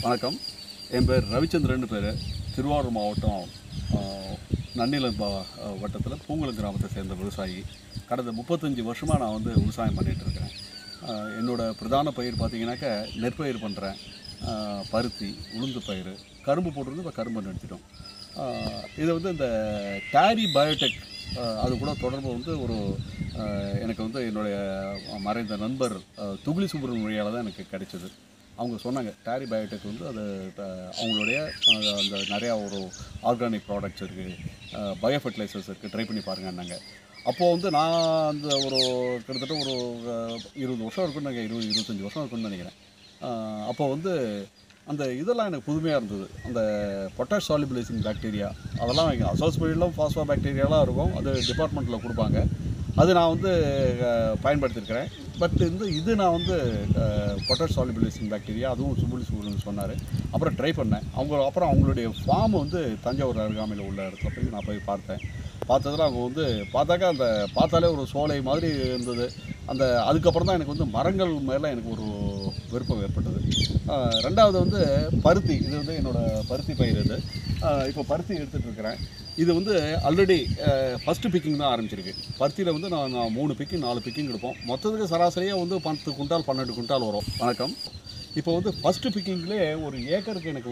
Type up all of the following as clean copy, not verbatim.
வணக்கம். என் பேர் ரவிச்சந்திரன் பேர். திருவாரூர் மாவட்டம் நன்னிலம் வட்டத்தில் பூங்குளம் கிராமத்தை சேர்ந்த விவசாயி. கடந்த 35 வருஷமாக நான் விவசாயம் பண்ணிகிட்ருக்கிறேன். என்னோடய பிரதான பயிர் பார்த்திங்கனாக்கா நெற்பயிர் பண்ணுறேன், பருத்தி, உளுந்து பயிர், கரும்பு போட்டிருந்து இப்போ கரும்பு நிறுத்திட்டோம். இதை இந்த டாரி பயோடெக் அது கூட தொடர்பு ஒரு எனக்கு என்னுடைய மறைந்த நண்பர் துகிலி சுப்ரமணியால் தான் எனக்கு கிடைச்சது. அவங்க சொன்னாங்க டாரி பயோடெக் அது அவங்களுடைய அந்த நிறையா ஒரு ஆர்கானிக் ப்ராடக்ட்ஸ் இருக்குது, பயோ ஃபர்டிலைசர்ஸ் இருக்குது, ட்ரை பண்ணி பாருங்கன்னாங்க. அப்போது நான் அந்த கிட்டத்தட்ட 20 வருஷம் இருக்குன்னு நினைக்கிறேன், 20-25 வருஷம் இருக்குன்னு நினைக்கிறேன். அப்போது அந்த இதெல்லாம் எனக்கு புதுமையாக இருந்தது. அந்த பொட்டாஷ் சால்யுபிளைசிங் பாக்டீரியா அதெல்லாம் அசோஸ்பைரிலம் ஃபாஸ்பா பாக்டீரியாலாம் இருக்கும், அது டிபார்ட்மெண்ட்டில் கொடுப்பாங்க. அது நான் பயன்படுத்தியிருக்கிறேன். பட் இது நான் பொட்டாஷ் சால்யுபிளைசிங் பாக்டீரியா அதுவும் சுபுலி சொன்னார். அப்புறம் ட்ரை பண்ணேன். அப்புறம் அவங்களுடைய ஃபார்ம் தஞ்சாவூர் அருகாமையில் உள்ள இடத்துல போய் நான் போய் பார்த்ததில் அவங்க பார்த்தாக்கா அந்த பார்த்தாலே ஒரு சோலை மாதிரி இருந்தது. அதுக்கப்புறம் தான் எனக்கு மரங்கள் மேலே எனக்கு ஒரு விருப்பம் ஏற்பட்டது. ரெண்டாவது பருத்தி. இது என்னோடய பருத்தி பயிர். இது இப்போ பருத்தி எடுத்துகிட்டு இருக்கிறேன். இது ஆல்ரெடி ஃபஸ்ட்டு பிக்கிங் தான் ஆரம்பிச்சிருக்கு. பருத்தியில் நான் 3 பிக்கிங் 4 பிக்கிங் எடுப்போம். மொத்தத்துக்கு சராசரியாக 10 குண்டால் 12 குண்டால் வரும். வணக்கம். இப்போ ஃபஸ்ட்டு பிக்கிங்லேயே ஒரு ஏக்கருக்கு எனக்கு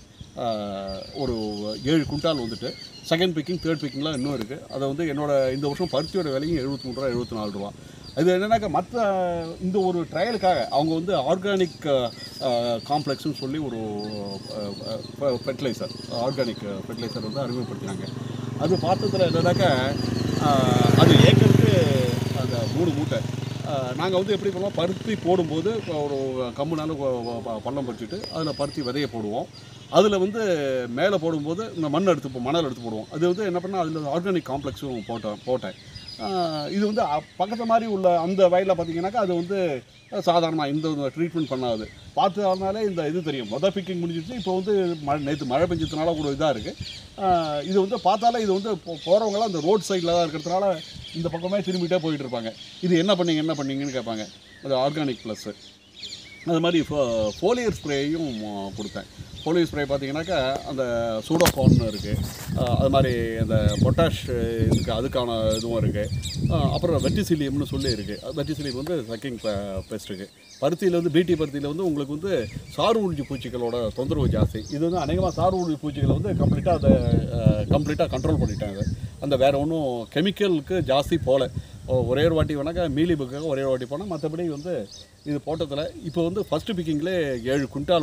ஒரு 7 குண்டால் செகண்ட் பிக்கிங் தேர்ட் பிக்கிங்லாம் இன்னும் இருக்குது. அதை இந்த வருஷம் பருத்தியோட விலையும் 73 ரூபா 74 ரூபா. இது என்னன்னாக்கா மற்ற இந்த ஒரு ட்ரையலுக்காக அவங்க ஆர்கானிக் காம்ப்ளெக்ஸ்னு சொல்லி ஒரு ஃபெர்டிலைசர், ஆர்கானிக் ஃபெர்டிலைசர் அறிமுகப்படுத்தினாங்க. அது பார்த்ததில் என்னன்னாக்கா அது ஏக்கருக்கு அந்த 3 மூட்டை. நாங்கள் எப்படி பண்ணுவோம், பருத்தி போடும்போது ஒரு கம்புனாலும் பள்ளம் பறிச்சுட்டு அதில் பருத்தி விதையை போடுவோம். அதில் மேலே போடும்போது இந்த மணல் எடுத்து போடுவோம். அது என்ன பண்ணால் அதில் ஆர்கானிக் காம்ப்ளெக்ஸும் போட்டேன். இது பக்கத்து மாதிரி உள்ள அந்த வயலில் பார்த்திங்கனாக்கா அது சாதாரணமாக இந்த ட்ரீட்மெண்ட் பண்ணாது. பார்த்ததுனாலே இந்த இது தெரியும். மொதல் பிக்கிங் முடிஞ்சிச்சு. இப்போ நேற்று மழை பெஞ்சதுனால கூட இதாக இருக்குது. இது பார்த்தாலே இது போகிறவங்களாம் அந்த ரோட் சைடில் தான் இருக்கிறதுனால இந்த பக்கமே திரும்பிகிட்டே போயிட்டு இருப்பாங்க. இது என்ன பண்ணீங்கன்னு கேட்பாங்க. அது ஆர்கானிக் ப்ளஸ்ஸு. அது மாதிரி ஃபோலியர் ஸ்ப்ரேயும் கொடுத்தேன். ஃபோலியர் ஸ்ப்ரே பார்த்திங்கனாக்கா அந்த சூடோஃபான் இருக்குது, அது மாதிரி அந்த பொட்டாஷ் இருக்குது, அதுக்கான இதுவும் இருக்குது. அப்புறம் வெட்டிசிலியம்னு சொல்லி இருக்குது. வெட்டிசிலியம் சக்கிங் பெஸ்ட் இருக்குது. பருத்தியில் பிடி பருத்தியில் உங்களுக்கு சாறு உறிஞ்சி பூச்சிகளோட தொந்தரவு ஜாஸ்தி. இது அநேகமாக சாறு உறிஞ்சி பூச்சிகளை கம்ப்ளீட்டாக கண்ட்ரோல் பண்ணிட்டாங்க. அந்த வேறு ஒன்றும் கெமிக்கலுக்கு ஜாஸ்தி போகல. ஒரே ஒரு வாட்டி வேணாக்கா மீலிபுக்காக ஒரே ஒரு வாட்டி போனால், மற்றபடி இது போட்டதில் இப்போ ஃபஸ்ட்டு பிக்கிங்லேயே 7 குண்டால்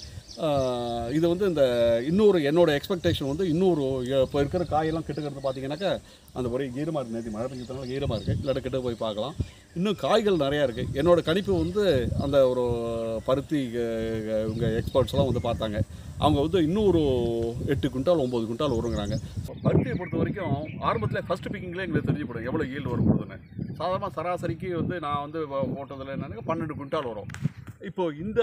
இது இந்த இன்னொரு என்னோடய எக்ஸ்பெக்டேஷன் இன்னொரு இப்போ இருக்கிற காயெல்லாம் கெட்டுக்கிறது பார்த்திங்கனாக்கா அந்த ஒரே ஈரமாக இருக்குது. நேற்று மழை பெஞ்சதுனால ஈரமாக இருக்குது. இல்லாட்ட கிட்ட போய் பார்க்கலாம். இன்னும் காய்கள் நிறையா இருக்குது. என்னோடய கணிப்பு அந்த ஒரு பருத்தி இவங்க எக்ஸ்பர்ட்ஸ்லாம் பார்த்தாங்க. அவங்க இன்னும் ஒரு 8 குண்டால் 9 குண்டால் வருங்கிறாங்க. பருத்தியை பொறுத்த வரைக்கும் ஆரம்பத்தில் ஃபஸ்ட்டு பிக்கிங்லேயே எங்களுக்கு தெரிஞ்சு போடும் எவ்வளோ ஈல்டு வரும்போதுன்னு. சாதாரண சராசரிக்கு நான் போட்டதில் என்னென்னா 12 குண்டால் வரும். இப்போது இந்த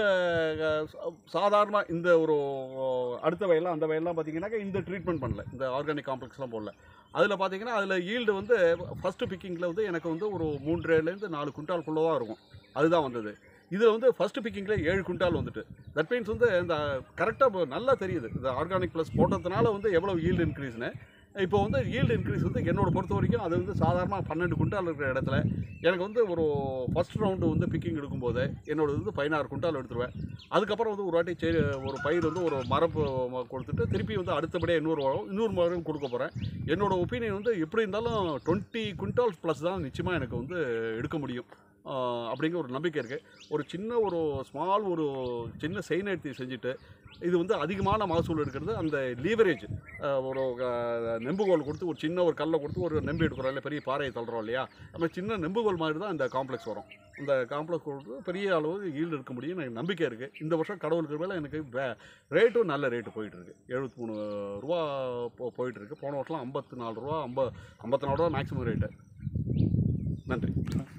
சாதாரண இந்த ஒரு அடுத்த வயலாம் அந்த வயல்லாம் பார்த்திங்கனாக்கா இந்த ட்ரீட்மெண்ட் பண்ணல, இந்த ஆர்கானிக் காம்ப்ளெக்ஸ்லாம் போடல. அதில் பார்த்திங்கன்னா அதில் ஈல்டு ஃபஸ்ட்டு பிக்கிங்கில் எனக்கு ஒரு 3-4 குண்டால்குள்ளே தான் இருக்கும். அதுதான் வந்தது. இதில் ஃபஸ்ட்டு பிக்கிங்கில் 7 குண்டால் தட் மீன்ஸ் இந்த கரெக்டாக நல்லா தெரியுது இந்த ஆர்கானிக் ப்ளஸ் போட்டதுனால எவ்வளோ ஈல்டு இன்க்ரீஸ்னு. இப்போ ஈல்டு இன்க்ரீஸ் என்னோட பொறுத்த வரைக்கும் அது சாதாரணமாக 12 குண்டால் இருக்கிற இடத்துல எனக்கு ஒரு ஃபஸ்ட் ரவுண்டு பிக்கிங் எடுக்கும்போது என்னோடது 16 குண்டால் எடுத்துருவேன். அதுக்கப்புறம் ஒரு வாட்டி ஒரு பயிர் ஒரு மரப்பு கொடுத்துட்டு திருப்பி அடுத்தபடியாக இன்னொரு மரம் கொடுக்க போகிறேன். என்னோடய ஒப்பீனியன் எப்படி இருந்தாலும் 20 குண்டால் ப்ளஸ் தான் நிச்சயமாக எனக்கு எடுக்க முடியும் அப்படிங்கிற ஒரு நம்பிக்கை இருக்குது. ஒரு ஸ்மால் ஒரு சின்ன செய்நேர்த்தி செஞ்சுட்டு இது அதிகமான மகசூல் எடுக்கிறது அந்த லீவரேஜ். ஒரு நெம்புகோல் கொடுத்து ஒரு சின்ன ஒரு கல்லை கொடுத்து ஒரு நெம்பு எடுக்கிறோம் இல்லை, பெரிய பாறையை தள்ளுறோம் இல்லையா, நம்ம சின்ன நெம்புகோல் மாதிரி தான் இந்த காம்ப்ளெக்ஸ் வரும். இந்த காம்ப்ளெக்ஸ் கொடுத்து பெரிய அளவு ஈல்டு எடுக்க முடியும் எனக்கு நம்பிக்கை இருக்குது. இந்த வருஷம் கடவுளுக்கு மேலே எனக்கு ரேட்டும் நல்ல ரேட்டு போயிட்டுருக்கு. 73 ரூபா போயிட்டுருக்கு. போன வருஷம் 54 ரூபா 54 ரூபா மேக்ஸிமம் ரேட்டு. நன்றி.